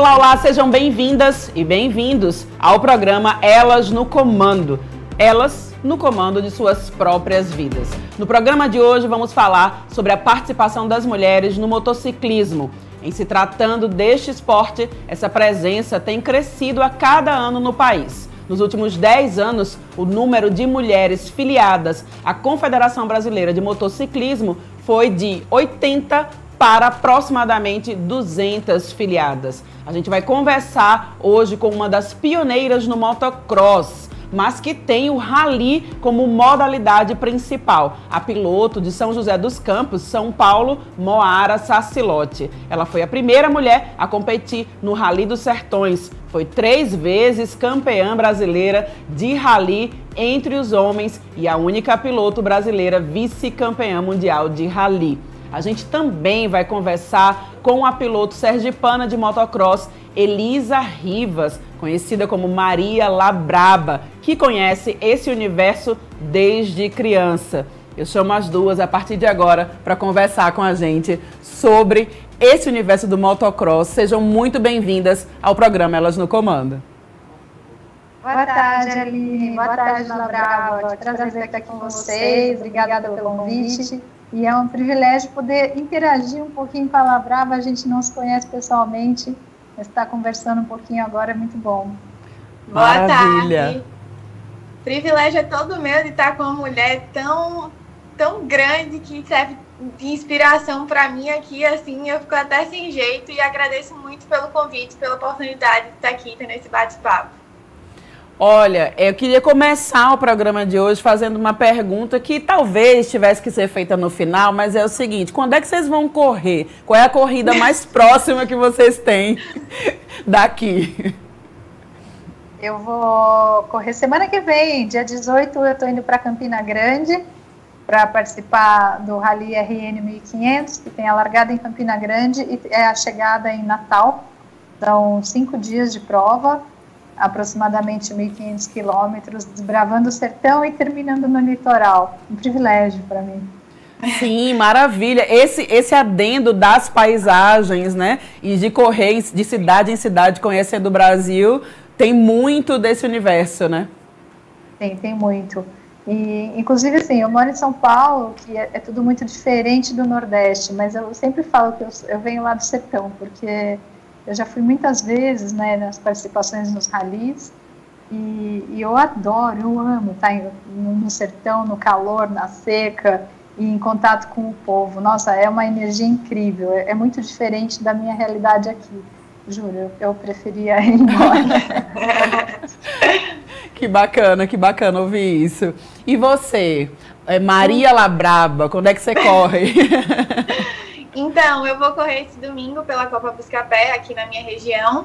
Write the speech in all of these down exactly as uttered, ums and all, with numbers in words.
Olá, olá, sejam bem-vindas e bem-vindos ao programa Elas no Comando. Elas no comando de suas próprias vidas. No programa de hoje vamos falar sobre a participação das mulheres no motociclismo. Em se tratando deste esporte, essa presença tem crescido a cada ano no país. Nos últimos dez anos, o número de mulheres filiadas à Confederação Brasileira de Motociclismo foi de oitenta para aproximadamente duzentas filiadas. A gente vai conversar hoje com uma das pioneiras no motocross, mas que tem o rally como modalidade principal, a piloto de São José dos Campos, São Paulo, Moara Sacilotti. Ela foi a primeira mulher a competir no Rally dos Sertões. Foi três vezes campeã brasileira de rally entre os homens e a única piloto brasileira vice-campeã mundial de rally. A gente também vai conversar com a piloto sergipana de motocross, Elisa Rivas, conhecida como Maria Labraba, que conhece esse universo desde criança. Eu chamo as duas a partir de agora para conversar com a gente sobre esse universo do motocross. Sejam muito bem-vindas ao programa Elas no Comando. Boa tarde, Aline. Boa tarde, Labraba. Prazer estar aqui com vocês. Obrigada pelo convite. E é um privilégio poder interagir um pouquinho com a Labraba. A gente não se conhece pessoalmente, mas estar conversando um pouquinho agora é muito bom. Boa tarde. O privilégio é todo meu de estar com uma mulher tão, tão grande que serve de inspiração para mim aqui. Assim, eu fico até sem jeito e agradeço muito pelo convite, pela oportunidade de estar aqui tendo esse bate-papo. Olha, eu queria começar o programa de hoje fazendo uma pergunta que talvez tivesse que ser feita no final, mas é o seguinte: quando é que vocês vão correr? Qual é a corrida mais próxima que vocês têm daqui? Eu vou correr semana que vem, dia dezoito, eu estou indo para Campina Grande para participar do Rally R N mil e quinhentos, que tem a largada em Campina Grande e é a chegada em Natal. São cinco dias de prova, aproximadamente mil e quinhentos quilômetros, desbravando o sertão e terminando no litoral. Um privilégio para mim. Sim, maravilha. Esse, esse adendo das paisagens, né? E de correr de cidade em cidade, conhecendo o Brasil, tem muito desse universo, né? Tem, tem muito. E, inclusive, assim, eu moro em São Paulo, que é, é tudo muito diferente do Nordeste, mas eu sempre falo que eu, eu venho lá do sertão, porque eu já fui muitas vezes, né, nas participações nos ralis, e, e eu adoro, eu amo estar no, no sertão, no calor, na seca, e em contato com o povo. Nossa, é uma energia incrível, é, é muito diferente da minha realidade aqui. Juro, eu, eu preferia ir embora. Que bacana, que bacana ouvir isso. E você, Maria Labraba, quando é que você corre? Então, eu vou correr esse domingo pela Copa Buscapé, aqui na minha região.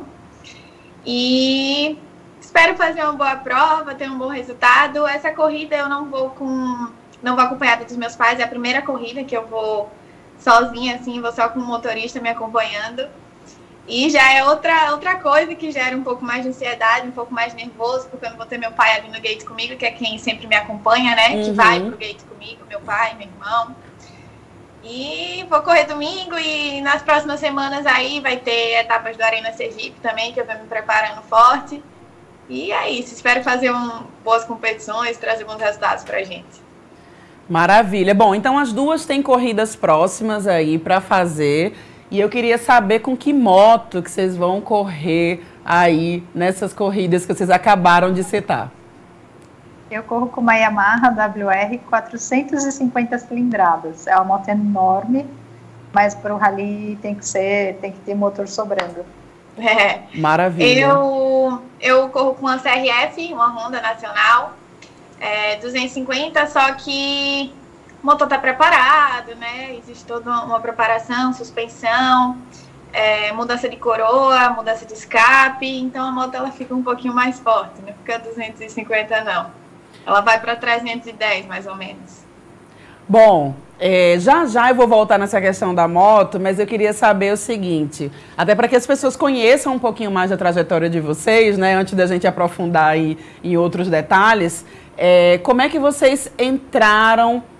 E espero fazer uma boa prova, ter um bom resultado. Essa corrida eu não vou com, não vou acompanhada dos meus pais, é a primeira corrida que eu vou sozinha, assim, vou só com o motorista me acompanhando. E já é outra, outra coisa que gera um pouco mais de ansiedade, um pouco mais nervoso, porque eu não vou ter meu pai ali no gate comigo, que é quem sempre me acompanha, né? Uhum. Que vai pro gate comigo, meu pai, meu irmão. E vou correr domingo e nas próximas semanas aí vai ter etapas do Arena Sergipe também, que eu venho me preparando forte. E é isso, espero fazer um, boas competições, trazer bons resultados pra gente. Maravilha. Bom, então as duas têm corridas próximas aí para fazer. E eu queria saber com que moto que vocês vão correr aí nessas corridas que vocês acabaram de citar. Eu corro com uma Yamaha W R quatrocentos e cinquenta cilindradas. É uma moto enorme, mas para o rally tem que ser, tem que ter motor sobrando. É. Maravilha. Eu, eu corro com uma C R F, uma Honda Nacional, é, duzentos e cinquenta, só que o motor está preparado, né? Existe toda uma, uma preparação, suspensão, é, mudança de coroa, mudança de escape, então a moto ela fica um pouquinho mais forte, não fica duzentos e cinquenta não. Ela vai para trezentos e dez, mais ou menos. Bom, é, já já eu vou voltar nessa questão da moto, mas eu queria saber o seguinte, até para que as pessoas conheçam um pouquinho mais da trajetória de vocês, né? Antes da gente aprofundar aí em outros detalhes, é, como é que vocês entraram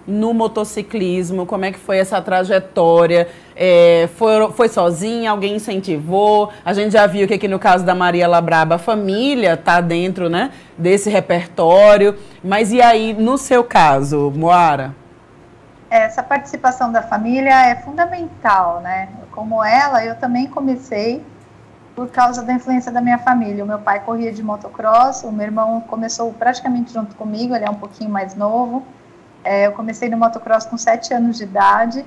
no motociclismo? Como é que foi essa trajetória? É, foi, foi sozinha? Alguém incentivou? A gente já viu que aqui no caso da Maria Labraba, a família está dentro, né, desse repertório. Mas e aí, no seu caso, Moara? Essa participação da família é fundamental, né? Como ela, eu também comecei por causa da influência da minha família. O meu pai corria de motocross, o meu irmão começou praticamente junto comigo, ele é um pouquinho mais novo. É, eu comecei no motocross com sete anos de idade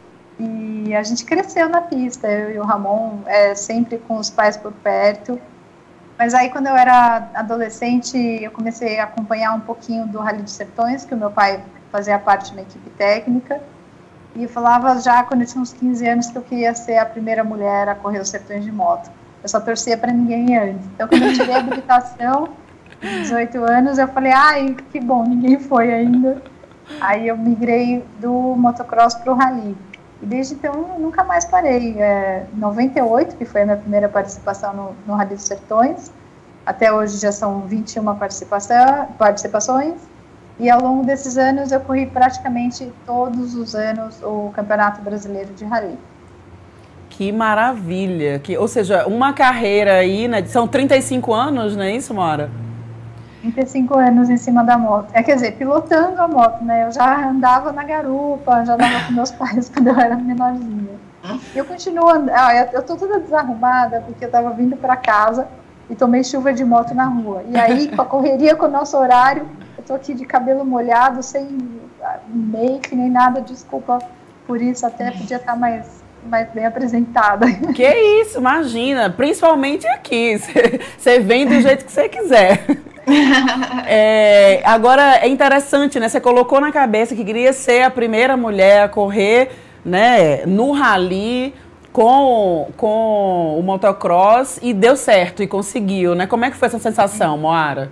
e a gente cresceu na pista, eu e o Ramon, é, sempre com os pais por perto. Mas aí, quando eu era adolescente, eu comecei a acompanhar um pouquinho do Rally dos Sertões, que o meu pai fazia parte da equipe técnica, e eu falava já, quando eu tinha uns quinze anos, que eu queria ser a primeira mulher a correr os Sertões de moto. Eu só torcia para ninguém antes. Então, quando eu tirei a habilitação, dezoito anos, eu falei, ai, que bom, ninguém foi ainda. Aí eu migrei do motocross para o rally. E desde então, eu nunca mais parei. É, em noventa e oito, que foi a minha primeira participação no, no Rally dos Sertões, até hoje já são vinte e uma participação, participações. E ao longo desses anos, eu corri praticamente todos os anos o Campeonato Brasileiro de Rally. Que maravilha! Que, ou seja, uma carreira aí, né? São trinta e cinco anos, não é isso, Moara? trinta e cinco anos em cima da moto. É, quer dizer, pilotando a moto, né? Eu já andava na garupa, já andava com meus pais quando eu era menorzinha. E eu continuo andando. Ah, eu, eu tô toda desarrumada porque eu tava vindo para casa e tomei chuva de moto na rua. E aí, com a correria com o nosso horário, eu tô aqui de cabelo molhado, sem make nem nada, desculpa por isso, até podia estar mais, mais bem apresentada. Que isso, imagina, principalmente aqui, você vem do jeito que você quiser. É, agora, é interessante, né, você colocou na cabeça que queria ser a primeira mulher a correr, né, no rally com, com o motocross e deu certo e conseguiu, né? Como é que foi essa sensação, Moara?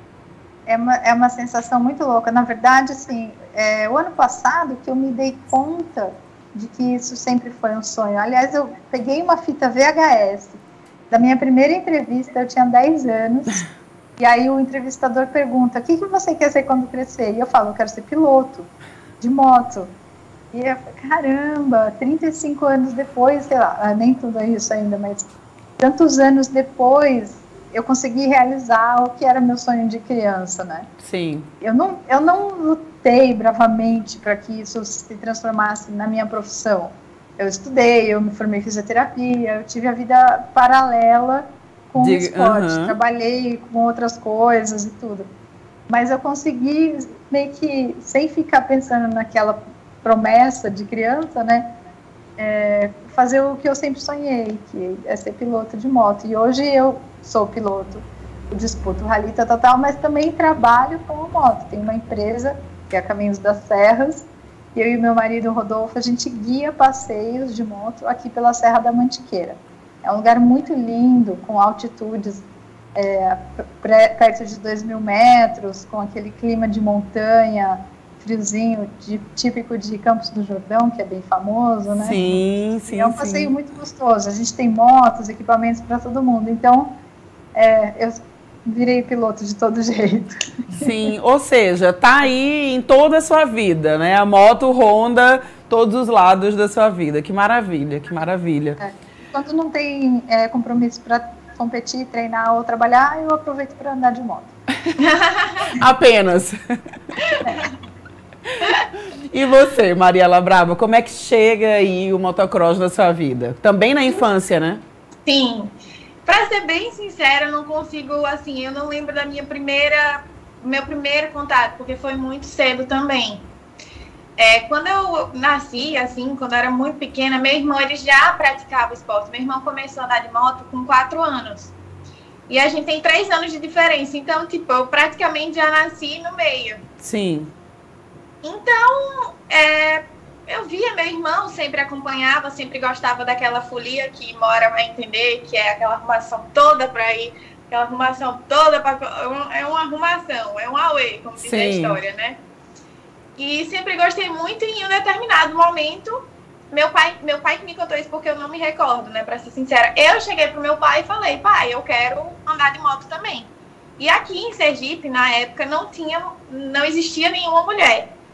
É uma, é uma sensação muito louca. Na verdade, assim, é, o ano passado que eu me dei conta de que isso sempre foi um sonho. Aliás, eu peguei uma fita V H S da minha primeira entrevista, eu tinha dez anos, e aí o entrevistador pergunta, o que, que você quer ser quando crescer? E eu falo, eu quero ser piloto de moto. E eu falei, caramba, trinta e cinco anos depois, sei lá, nem tudo isso ainda, mas tantos anos depois, eu consegui realizar o que era meu sonho de criança, né? Sim. Eu não, eu não lutei bravamente para que isso se transformasse na minha profissão. Eu estudei, eu me formei em fisioterapia, eu tive a vida paralela com de, o esporte. Uh-huh. Trabalhei com outras coisas e tudo. Mas eu consegui, meio que, sem ficar pensando naquela promessa de criança, né? É, fazer o que eu sempre sonhei, que é ser piloto de moto. E hoje eu sou piloto, eu disputo rally total, mas também trabalho com a moto. Tenho uma empresa, que é a Caminhos das Serras, e eu e meu marido Rodolfo, a gente guia passeios de moto aqui pela Serra da Mantiqueira. É um lugar muito lindo, com altitudes é, perto de dois mil metros, com aquele clima de montanha, friozinho, de, típico de Campos do Jordão, que é bem famoso, né? Sim, sim, e é um passeio sim. muito gostoso. A gente tem motos, equipamentos para todo mundo. Então, é, eu virei piloto de todo jeito. Sim, ou seja, tá aí em toda a sua vida, né? A moto ronda todos os lados da sua vida. Que maravilha, que maravilha. É. Quando não tem é, compromisso para competir, treinar ou trabalhar, eu aproveito para andar de moto. Apenas. É. E você, Maria Labraba, como é que chega aí o motocross na sua vida? Também na infância, né? Sim. Pra ser bem sincera, eu não consigo, assim, eu não lembro da minha primeira, meu primeiro contato, porque foi muito cedo também. É, quando eu nasci, assim, quando eu era muito pequena, meu irmão, ele já praticava esporte. Meu irmão começou a andar de moto com quatro anos. E a gente tem três anos de diferença. Então, tipo, eu praticamente já nasci no meio. Sim. Então, é, eu via meu irmão, sempre acompanhava, sempre gostava daquela folia que Mora vai entender, que é aquela arrumação toda para ir, aquela arrumação toda para... É uma arrumação, é um auê, como diz a história, né? E sempre gostei muito e em um determinado momento, meu pai, meu pai que me contou isso porque eu não me recordo, né, para ser sincera. Eu cheguei pro meu pai e falei, pai, eu quero andar de moto também. E aqui em Sergipe, na época, não tinha, não existia nenhuma mulher.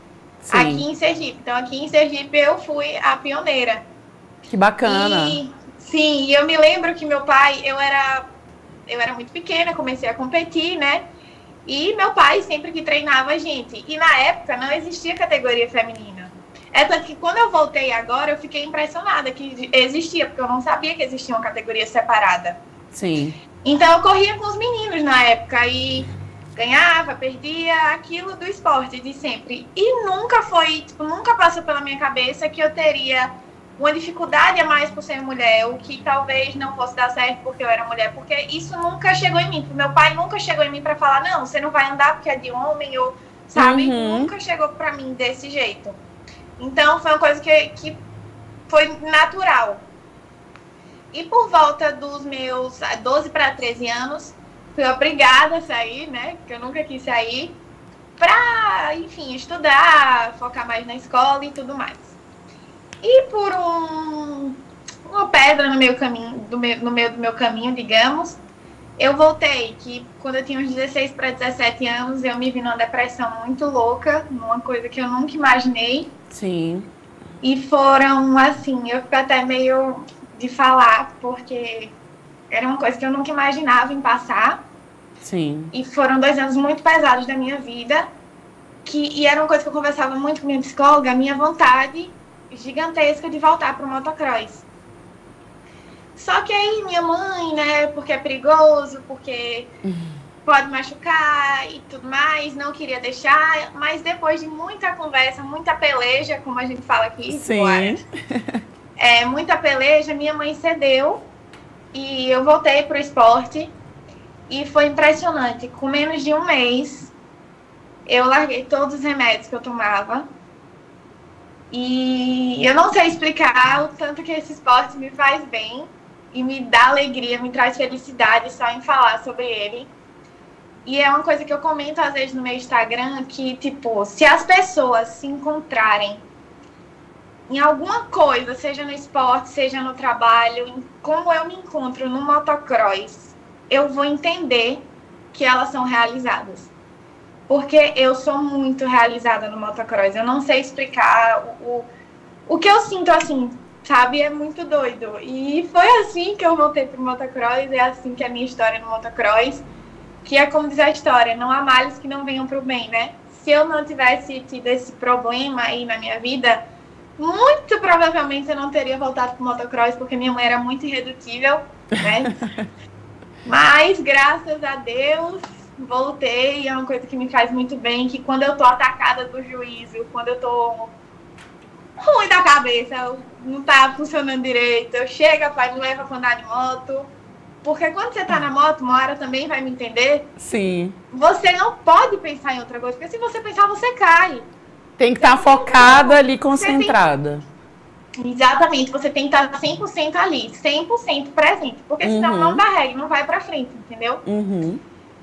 Sim. aqui em Sergipe. Então, aqui em Sergipe eu fui a pioneira. Que bacana. E, sim, e eu me lembro que meu pai, eu era, eu era muito pequena, comecei a competir, né? E meu pai sempre que treinava a gente. E na época não existia categoria feminina. É tanto que quando eu voltei agora, eu fiquei impressionada que existia, porque eu não sabia que existia uma categoria separada. Sim. Então eu corria com os meninos na época e ganhava, perdia, aquilo do esporte de sempre. E nunca foi, tipo, nunca passou pela minha cabeça que eu teria uma dificuldade a mais por ser mulher, ou que talvez não fosse dar certo porque eu era mulher, porque isso nunca chegou em mim. Meu pai nunca chegou em mim para falar, não, você não vai andar porque é de homem, ou, sabe? Uhum. Nunca chegou para mim desse jeito. Então, foi uma coisa que, que foi natural. E por volta dos meus doze para treze anos, fui obrigada a sair, né? Porque eu nunca quis sair, para, enfim, estudar, focar mais na escola e tudo mais. E por um, uma pedra no meu caminho, do meu, no meio do meu caminho, digamos, eu voltei, que quando eu tinha uns dezesseis para dezessete anos, eu me vi numa depressão muito louca, numa coisa que eu nunca imaginei. Sim. E foram, assim, eu fico até meio de falar, porque era uma coisa que eu nunca imaginava em passar. Sim. E foram dois anos muito pesados da minha vida, que, e era uma coisa que eu conversava muito com minha psicóloga, a minha vontade gigantesca de voltar para o motocross. Só que aí minha mãe, né, porque é perigoso, porque uhum. pode machucar e tudo mais, não queria deixar, mas depois de muita conversa, muita peleja, como a gente fala aqui, sim. é, muita peleja, minha mãe cedeu e eu voltei pro esporte e foi impressionante. Com menos de um mês, eu larguei todos os remédios que eu tomava. E eu não sei explicar o tanto que esse esporte me faz bem e me dá alegria, me traz felicidade só em falar sobre ele. E é uma coisa que eu comento às vezes no meu Instagram, que, tipo, se as pessoas se encontrarem em alguma coisa, seja no esporte, seja no trabalho, em como eu me encontro no motocross, eu vou entender que elas são realizadas. Porque eu sou muito realizada no motocross. Eu não sei explicar o, o, o que eu sinto, assim, sabe? É muito doido. E foi assim que eu voltei pro motocross. É assim que é a minha história no motocross. Que é como diz a história, não há males que não venham pro bem, né? Se eu não tivesse tido esse problema aí na minha vida, muito provavelmente eu não teria voltado pro motocross, porque minha mãe era muito irredutível, né? Mas, graças a Deus, voltei, é uma coisa que me faz muito bem, que quando eu tô atacada do juízo, quando eu tô ruim da cabeça, não tá funcionando direito, eu chego, pai, me leva pra andar de moto, porque quando você tá na moto, uma hora também vai me entender, sim, você não pode pensar em outra coisa, porque se você pensar, você cai. Tem que estar tá focada ali, concentrada. Tem... Exatamente, você tem que estar cem por cento ali, cem por cento presente, porque senão uhum. não carrega, não vai pra frente, entendeu? Uhum.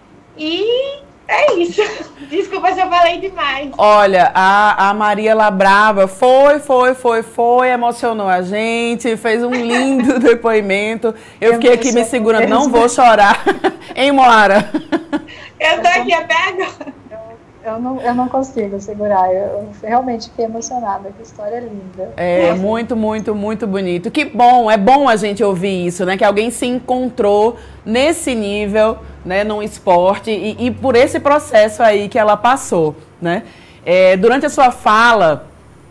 E é isso. Desculpa se eu falei demais. Olha, a, a Maria Labrava foi, foi, foi, foi, emocionou a gente, fez um lindo depoimento. Eu fiquei aqui me segurando, não vou chorar. Hein, Moara? Eu tô aqui até agora. Eu não, eu não consigo segurar, eu realmente fiquei emocionada, que história linda. É, Nossa. muito, muito, muito bonito. Que bom, é bom a gente ouvir isso, né? Que alguém se encontrou nesse nível, né, num esporte e, e por esse processo aí que ela passou, né? É, durante a sua fala,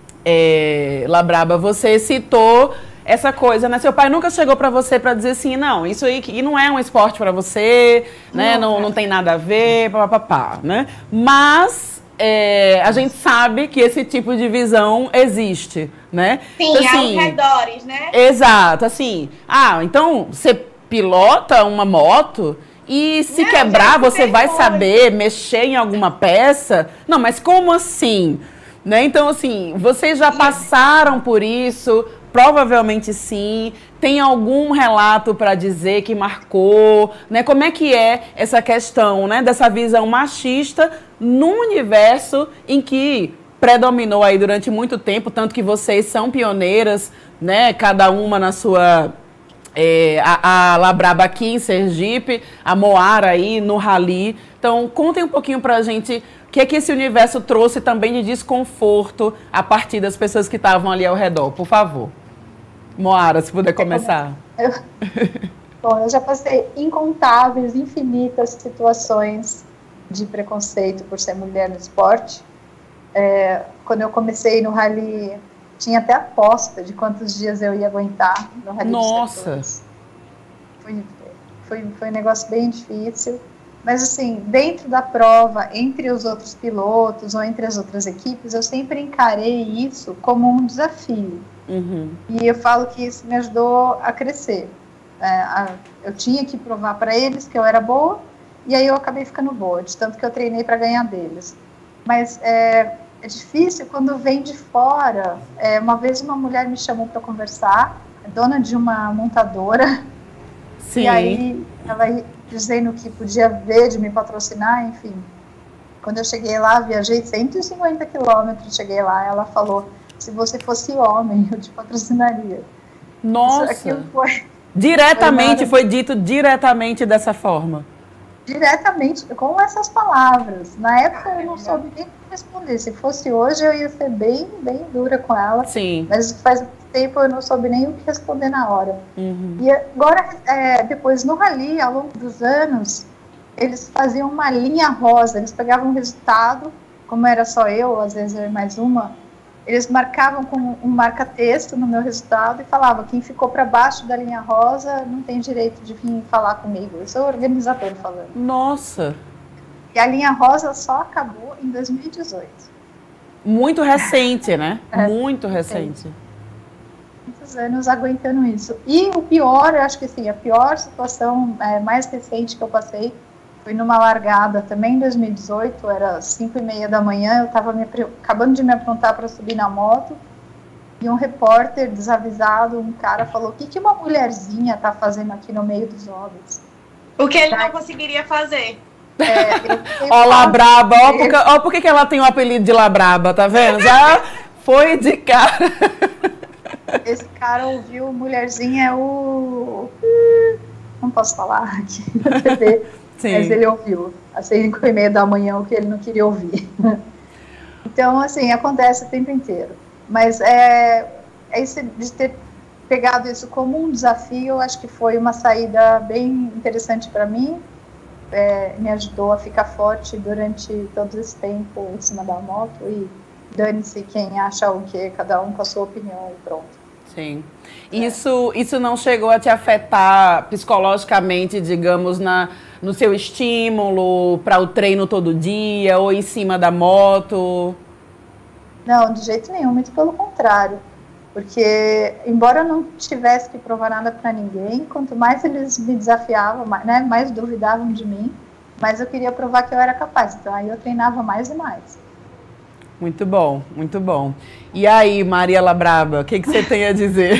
é, Labraba, você citou essa coisa, né? Seu pai nunca chegou para você para dizer assim, não, isso aí que não é um esporte para você, né? Não, não, não tem nada a ver, papapá, né? Mas é, a gente sabe que esse tipo de visão existe, né? Sim, então, assim, aos redores, né? Exato, assim, ah, então você pilota uma moto e se não, quebrar você vai coisa. saber mexer em alguma peça? Não, mas como assim? Né? Então, assim, vocês já passaram por isso? Provavelmente sim. Tem algum relato para dizer que marcou? Né? Como é que é essa questão, né, dessa visão machista num universo em que predominou aí durante muito tempo, tanto que vocês são pioneiras, né, cada uma na sua, É, a, a Labraba aqui em Sergipe, a Moara aí no Rally. Então, contem um pouquinho pra gente o que é que esse universo trouxe também de desconforto a partir das pessoas que estavam ali ao redor, por favor. Moara, se puder começar. Eu, bom, eu já passei incontáveis, infinitas situações de preconceito por ser mulher no esporte. É, quando eu comecei no Rally, tinha até aposta de quantos dias eu ia aguentar no Rally dos Setores. Foi, foi, foi um negócio bem difícil. Mas, assim, dentro da prova, entre os outros pilotos ou entre as outras equipes, eu sempre encarei isso como um desafio. Uhum. E eu falo que isso me ajudou a crescer. É, a, eu tinha que provar para eles que eu era boa, e aí eu acabei ficando boa, de tanto que eu treinei para ganhar deles. Mas é, é difícil quando vem de fora. É, uma vez uma mulher me chamou para conversar, dona de uma montadora. Sim. E aí ela ia dizendo que podia ver de me patrocinar, enfim. Quando eu cheguei lá, viajei cento e cinquenta quilômetros, cheguei lá, ela falou, se você fosse homem, eu te patrocinaria. Nossa! Isso, foi, diretamente, foi, foi dito diretamente dessa forma. Diretamente, com essas palavras. Na época eu não soube nem responder. Se fosse hoje, eu ia ser bem, bem dura com ela. Sim. Mas faz tempo eu não soube nem o que responder na hora. Uhum. E agora, é, depois no Rally, ao longo dos anos, eles faziam uma linha rosa. Eles pegavam um resultado, como era só eu, às vezes eu e mais uma, eles marcavam com um marca-texto no meu resultado e falavam, quem ficou para baixo da linha rosa não tem direito de vir falar comigo. Eu sou o organizador falando. Nossa! E a linha rosa só acabou em dois mil e dezoito. Muito recente, né? É, muito recente. É. Muitos anos aguentando isso. E o pior, eu acho que assim, a pior situação é, mais recente que eu passei foi numa largada também em dois mil e dezoito, era cinco e meia da manhã, eu estava acabando de me aprontar para subir na moto, e um repórter desavisado, um cara falou, o que, que uma mulherzinha está fazendo aqui no meio dos homens? O que ele não conseguiria fazer. É, ó, Labraba, ó, porque, ó por que ela tem o apelido de Labraba, tá vendo? Já foi de cara. Esse cara ouviu mulherzinha, é o... Não posso falar aqui na T V. Sim. Mas ele ouviu, às cinco e meia da manhã, o que ele não queria ouvir. Então, assim, acontece o tempo inteiro. Mas é, é isso de ter pegado isso como um desafio, eu acho que foi uma saída bem interessante para mim. É, me ajudou a ficar forte durante todo esse tempo em cima da moto. E dane-se quem acha o quê, cada um com a sua opinião e pronto. Sim. Isso, isso não chegou a te afetar psicologicamente, digamos, na, no seu estímulo para o treino todo dia ou em cima da moto? Não, de jeito nenhum, muito pelo contrário. Porque, embora eu não tivesse que provar nada para ninguém, quanto mais eles me desafiavam, mais, né, mais duvidavam de mim, mais eu queria provar que eu era capaz. Então, aí eu treinava mais e mais. Muito bom, muito bom. E aí, Maria Labraba, o que, que você tem a dizer?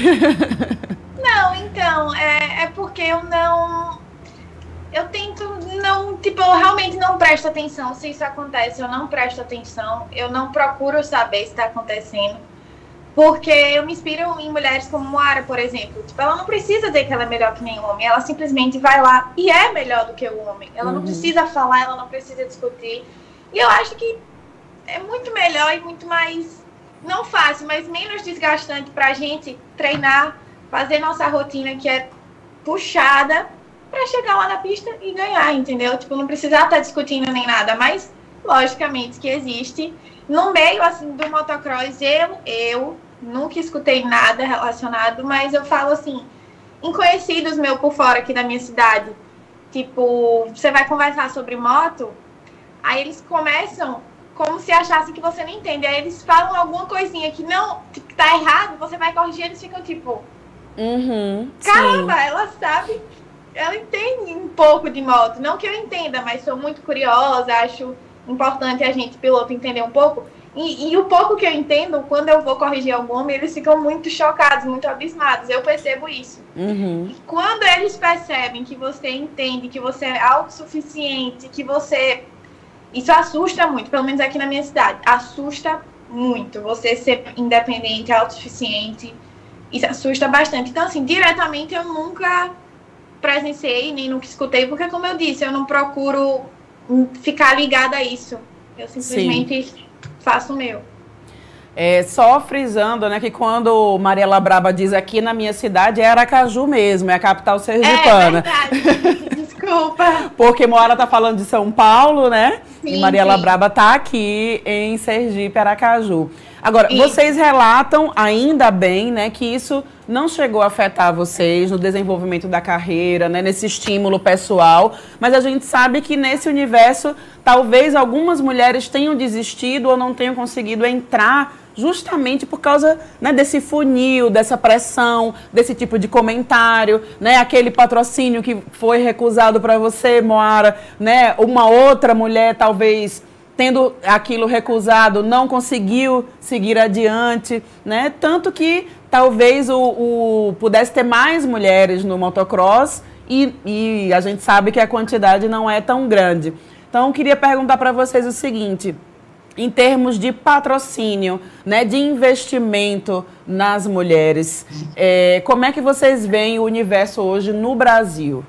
Não, então, é, é porque eu não... Eu tento não... Tipo, eu realmente não presto atenção se isso acontece. Eu não presto atenção. Eu não procuro saber se está acontecendo. Porque eu me inspiro em mulheres como Moara, por exemplo. Tipo, ela não precisa dizer que ela é melhor que nenhum homem. Ela simplesmente vai lá e é melhor do que o homem. Ela uhum. não precisa falar, ela não precisa discutir. E eu acho que é muito melhor e muito mais, não fácil, mas menos desgastante pra gente treinar, fazer nossa rotina que é puxada pra chegar lá na pista e ganhar, entendeu? Tipo, não precisar estar discutindo nem nada, mas logicamente que existe. No meio, assim, do motocross, eu, eu nunca escutei nada relacionado, mas eu falo assim, em conhecidos meus por fora aqui da minha cidade, tipo, você vai conversar sobre moto, aí eles começam como se achassem que você não entende. Aí eles falam alguma coisinha que não, que tá errado, você vai corrigir, eles ficam tipo... Uhum, caramba, sim. Ela sabe, ela entende um pouco de moto. Não que eu entenda, mas sou muito curiosa, acho importante a gente, piloto, entender um pouco. E, e o pouco que eu entendo, quando eu vou corrigir algum homem, eles ficam muito chocados, muito abismados. Eu percebo isso. Uhum. E quando eles percebem que você entende, que você é autossuficiente, que você... Isso assusta muito, pelo menos aqui na minha cidade. Assusta muito você ser independente, autossuficiente. isso assusta bastante. Então, assim, diretamente eu nunca presenciei, nem nunca escutei, porque, como eu disse, eu não procuro ficar ligada a isso. Eu simplesmente Sim. faço o meu. É, só frisando, né, que quando Mariela Braba diz aqui na minha cidade, é Aracaju mesmo, é a capital sergipana. É verdade, desculpa. Porque Moara tá falando de São Paulo, né? Sim, e Mariela sim. Braba tá aqui em Sergipe, Aracaju. Agora, Isso. vocês relatam, ainda bem, né, que isso não chegou a afetar vocês no desenvolvimento da carreira, né, nesse estímulo pessoal, mas a gente sabe que nesse universo, talvez algumas mulheres tenham desistido ou não tenham conseguido entrar justamente por causa, né, desse funil, dessa pressão, desse tipo de comentário, né, aquele patrocínio que foi recusado para você, Moara, né, uma outra mulher talvez tendo aquilo recusado não conseguiu seguir adiante, né, tanto que talvez o, o pudesse ter mais mulheres no motocross e, e a gente sabe que a quantidade não é tão grande. Então, eu queria perguntar para vocês o seguinte: em termos de patrocínio, né, de investimento nas mulheres, é, como é que vocês veem o universo hoje no Brasil?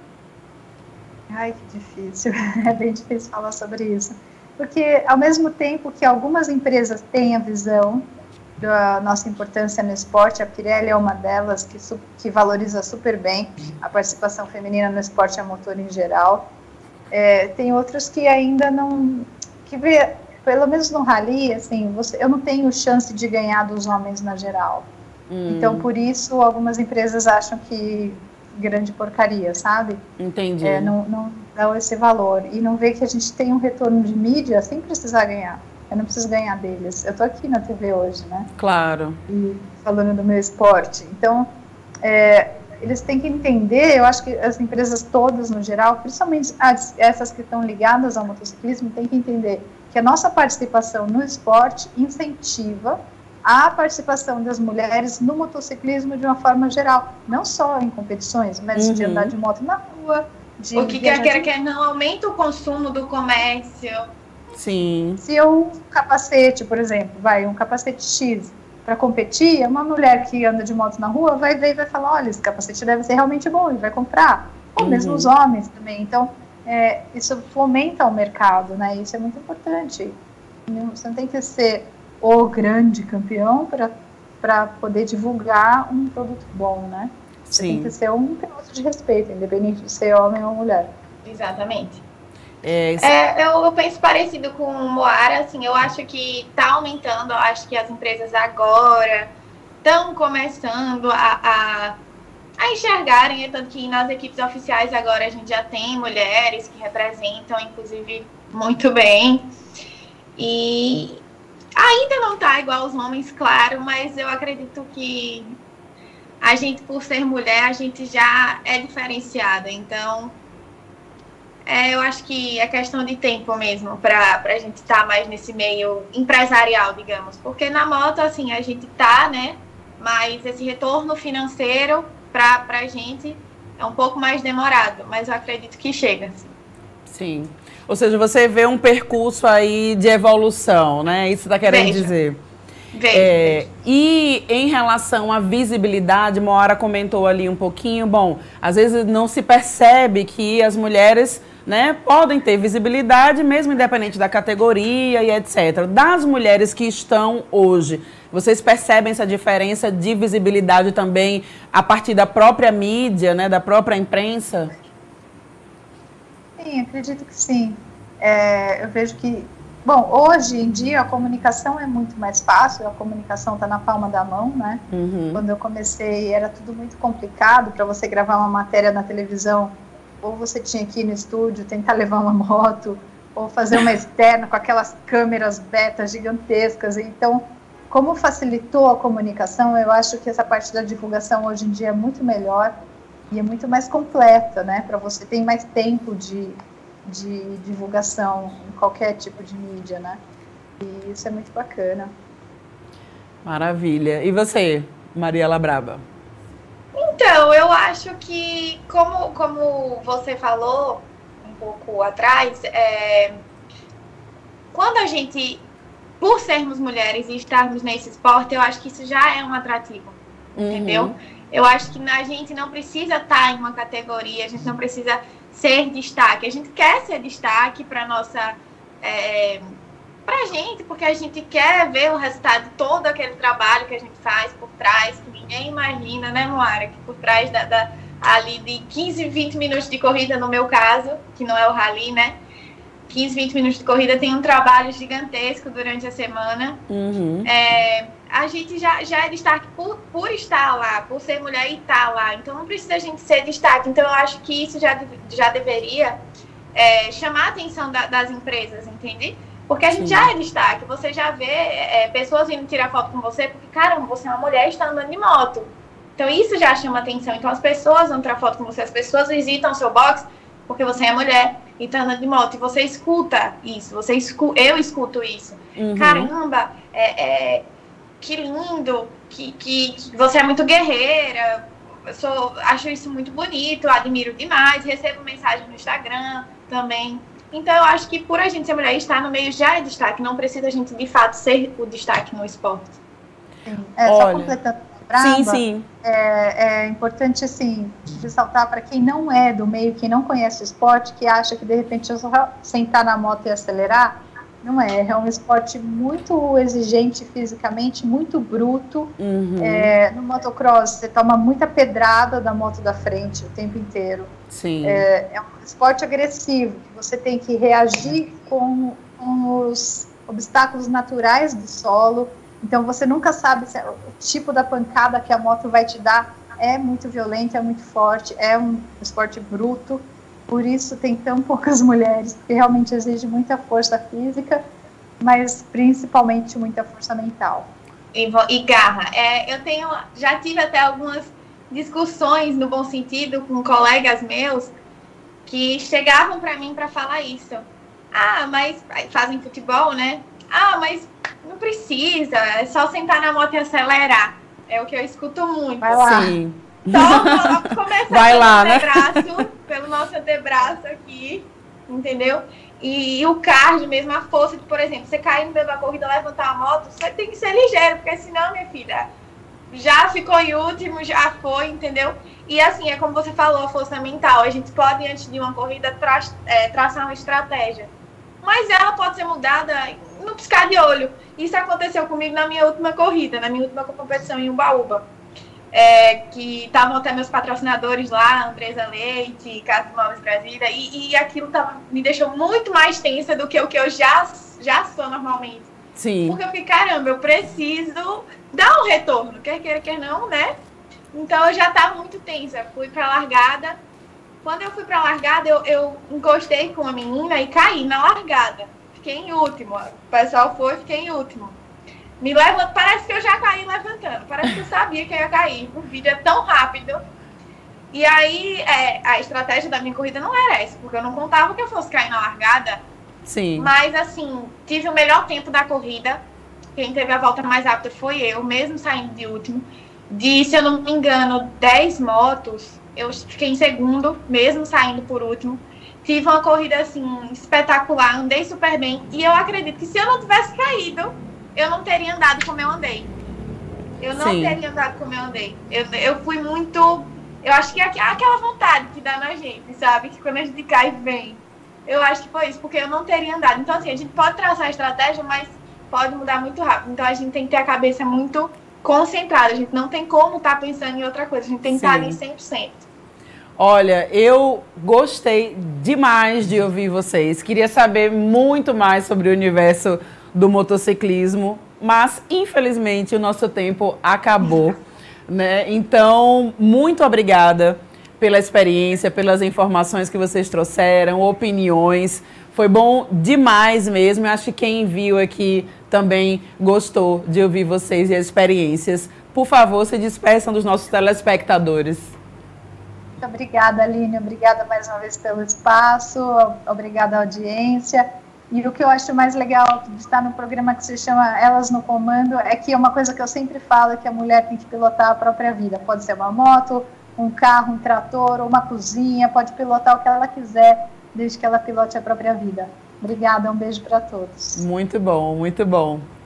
Ai, que difícil. É bem difícil falar sobre isso. Porque, ao mesmo tempo que algumas empresas têm a visão da nossa importância no esporte, a Pirelli é uma delas que, que valoriza super bem a participação feminina no esporte a motor em geral. É, tem outros que ainda não... que vê, pelo menos no rally, assim, você, eu não tenho chance de ganhar dos homens na geral. Hum. Então, por isso, algumas empresas acham que grande porcaria, sabe? Entendi. É, não, não dá esse valor. E não vê que a gente tem um retorno de mídia sem precisar ganhar. Eu não preciso ganhar deles. Eu tô aqui na T V hoje, né? Claro. E falando do meu esporte. Então, é, eles têm que entender, eu acho que as empresas todas, no geral, principalmente as, essas que estão ligadas ao motociclismo, têm que entender que a nossa participação no esporte incentiva a participação das mulheres no motociclismo de uma forma geral, não só em competições, mas uhum. de andar de moto na rua, de o que quer queira que não aumenta o consumo do comércio. Sim. Se eu um capacete, por exemplo, vai um capacete X para competir, uma mulher que anda de moto na rua vai ver e vai falar, olha, esse capacete deve ser realmente bom e vai comprar. Ou uhum. mesmo os homens também. Então, é, isso fomenta o mercado, né? Isso é muito importante. Você não tem que ser o grande campeão para poder divulgar um produto bom, né? Você Sim. tem que ser um piloto de respeito, independente de ser homem ou mulher. Exatamente. É, é, eu, eu penso parecido com o Moara, assim, eu acho que está aumentando, eu acho que as empresas agora estão começando a, a, a enxergarem, tanto que nas equipes oficiais agora a gente já tem mulheres que representam, inclusive, muito bem. E ainda não tá igual aos homens, claro, mas eu acredito que a gente, por ser mulher, a gente já é diferenciada. Então, é, eu acho que é questão de tempo mesmo para a gente estar tá mais nesse meio empresarial, digamos. Porque na moto, assim, a gente tá, né? Mas esse retorno financeiro para a gente é um pouco mais demorado. Mas eu acredito que chega, assim. Sim. Ou seja, você vê um percurso aí de evolução, né? Isso está querendo Vejo. dizer. Vejo, é, vejo. E em relação à visibilidade, Moara comentou ali um pouquinho, bom, às vezes não se percebe que as mulheres, né, podem ter visibilidade, mesmo independente da categoria e etcétera. Das mulheres que estão hoje, vocês percebem essa diferença de visibilidade também a partir da própria mídia, né, da própria imprensa? Sim, acredito que sim. É, eu vejo que, bom, hoje em dia a comunicação é muito mais fácil, a comunicação está na palma da mão, né? Uhum. Quando eu comecei era tudo muito complicado para você gravar uma matéria na televisão, ou você tinha que ir no estúdio, tentar levar uma moto, ou fazer uma externa com aquelas câmeras beta gigantescas. Então, como facilitou a comunicação, eu acho que essa parte da divulgação hoje em dia é muito melhor. E é muito mais completa, né? Para você ter mais tempo de, de divulgação em qualquer tipo de mídia, né? E isso é muito bacana. Maravilha. E você, Mariela Braba? Então, eu acho que, como, como você falou um pouco atrás, é, quando a gente, por sermos mulheres e estarmos nesse esporte, eu acho que isso já é um atrativo. uhum. entendeu? Eu acho que a gente não precisa estar em uma categoria, a gente não precisa ser destaque. A gente quer ser destaque para nossa... É, pra gente, porque a gente quer ver o resultado de todo aquele trabalho que a gente faz por trás, que ninguém imagina, né, Moara? Que por trás da, da, ali de quinze, vinte minutos de corrida, no meu caso, que não é o rally, né? quinze, vinte minutos de corrida, tem um trabalho gigantesco durante a semana. Uhum. É, a gente já, já é destaque por, por estar lá, por ser mulher e estar lá. Então não precisa a gente ser destaque. Então eu acho que isso já, já deveria é, chamar a atenção da, das empresas, entende? Porque a gente Sim. já é destaque, você já vê é, pessoas vindo tirar foto com você, porque, caramba, você é uma mulher e está andando de moto. Então, isso já chama atenção. Então, as pessoas vão tirar foto com você, as pessoas visitam o seu box porque você é mulher e está andando de moto. E você escuta isso, você escu eu escuto isso. Uhum. Caramba, é, é, que lindo, que, que, que você é muito guerreira. Eu sou, acho isso muito bonito, admiro demais. Recebo mensagem no Instagram também. Então, eu acho que por a gente ser mulher e estar no meio já é destaque. Não precisa a gente, de fato, ser o destaque no esporte. É, só Olha, completando a Braba, sim, sim. É, é importante, assim, ressaltar para quem não é do meio, quem não conhece o esporte, que acha que, de repente, eu só sentar na moto e acelerar. Não é. É um esporte muito exigente fisicamente, muito bruto. Uhum. É, no motocross, você toma muita pedrada da moto da frente o tempo inteiro. Sim. É, é um esporte agressivo, que você tem que reagir com, com os obstáculos naturais do solo. Então, você nunca sabe se é o tipo da pancada que a moto vai te dar. É muito violento, é muito forte, é um esporte bruto. Por isso tem tão poucas mulheres, porque realmente exige muita força física, mas principalmente muita força mental. E, e garra. É, eu tenho, já tive até algumas discussões, no bom sentido, com colegas meus, que chegavam para mim para falar isso. Ah, mas fazem futebol, né? Ah, mas não precisa, é só sentar na moto e acelerar. É o que eu escuto muito. Vai lá. Sim. Então, vamos começar Vai pelo lá, né? antebraço, pelo nosso antebraço aqui, entendeu? E, e o cardio mesmo, a força de, por exemplo, você cair no meio da corrida, levantar a moto, você tem que ser ligeiro, porque senão, minha filha, já ficou em último, já foi, entendeu? E assim, é como você falou, a força mental. A gente pode, antes de uma corrida, tra é, traçar uma estratégia. Mas ela pode ser mudada no piscar de olho. Isso aconteceu comigo na minha última corrida, na minha última competição em Umbaúba. É, que estavam até meus patrocinadores lá, Andresa Leite, Casa de Móveis Brasília, e, e aquilo tava, me deixou muito mais tensa do que o que eu já, já sou normalmente. Sim. Porque eu fiquei, caramba, eu preciso dar um retorno, quer queira, quer não, né? Então eu já estava muito tensa, fui pra largada. Quando eu fui pra largada, eu, eu encostei com a menina e caí na largada. Fiquei em último, o pessoal foi, fiquei em último. Me levanta, parece que eu já caí levantando, parece que eu sabia que eu ia cair. O vídeo é tão rápido. E aí, é, a estratégia da minha corrida não era essa, porque eu não contava que eu fosse cair na largada. Sim. Mas, assim, tive o melhor tempo da corrida. Quem teve a volta mais rápida foi eu, mesmo saindo de último. De, se eu não me engano, dez motos, eu fiquei em segundo, mesmo saindo por último. Tive uma corrida, assim, espetacular, andei super bem. E eu acredito que se eu não tivesse caído, eu não teria andado como eu andei. Eu não Sim. teria andado como eu andei. Eu, eu fui muito... Eu acho que é aquela vontade que dá na gente, sabe? Que quando a gente cai, vem. Eu acho que foi isso, porque eu não teria andado. Então, assim, a gente pode traçar a estratégia, mas pode mudar muito rápido. Então, a gente tem que ter a cabeça muito concentrada. A gente não tem como estar pensando em outra coisa. A gente tem que Sim. estar ali cem por cento. Olha, eu gostei demais de ouvir vocês. Queria saber muito mais sobre o universo do motociclismo, mas infelizmente o nosso tempo acabou, né? Então, muito obrigada pela experiência, pelas informações que vocês trouxeram, opiniões. Foi bom demais mesmo. Eu acho que quem viu aqui também gostou de ouvir vocês e as experiências. Por favor, se despeçam dos nossos telespectadores. Muito obrigada, Aline. Obrigada mais uma vez pelo espaço. Obrigada à audiência. E o que eu acho mais legal de estar no programa que se chama Elas no Comando é que é uma coisa que eu sempre falo, que a mulher tem que pilotar a própria vida. Pode ser uma moto, um carro, um trator, ou uma cozinha, pode pilotar o que ela quiser, desde que ela pilote a própria vida. Obrigada, um beijo para todos. Muito bom, muito bom.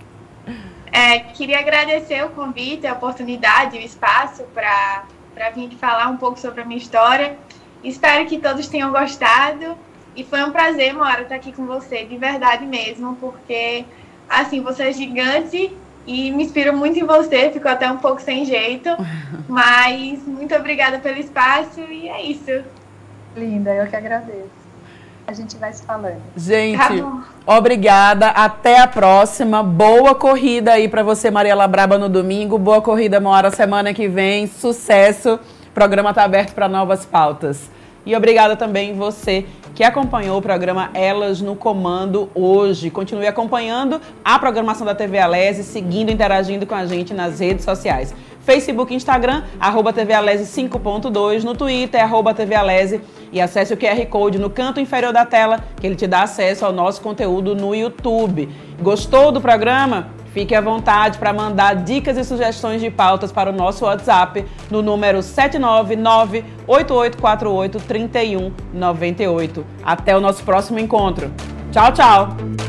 É, queria agradecer o convite, a oportunidade, o espaço para para vir aqui falar um pouco sobre a minha história. Espero que todos tenham gostado e foi um prazer, Moara, estar aqui com você, de verdade mesmo, porque, assim, você é gigante e me inspiro muito em você, ficou até um pouco sem jeito, mas muito obrigada pelo espaço e é isso. Linda, eu que agradeço. A gente vai se falando. Gente, Tá obrigada. Até a próxima. Boa corrida aí para você, Mariela Braba, no domingo. Boa corrida, Moara, semana que vem. Sucesso. O programa está aberto para novas pautas. E obrigada também você que acompanhou o programa Elas no Comando hoje. Continue acompanhando a programação da T V Alese, seguindo, interagindo com a gente nas redes sociais. Facebook e Instagram, arroba T V Alese cinco ponto dois, no Twitter, arroba T V Alese, e acesse o Q R Code no canto inferior da tela, que ele te dá acesso ao nosso conteúdo no YouTube. Gostou do programa? Fique à vontade para mandar dicas e sugestões de pautas para o nosso WhatsApp no número sete nove nove, oito oito quatro oito, três um nove oito. Até o nosso próximo encontro. Tchau, tchau!